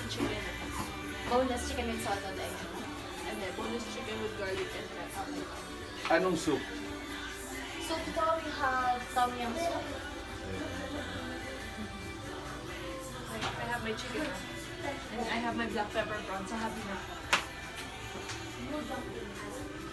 chicken. Boneless chicken with salted egg. And then boneless chicken with garlic and pepper. Anong soup? So today we have tom yum soup. I have my chicken. And I have my black pepper prawns. So happy na.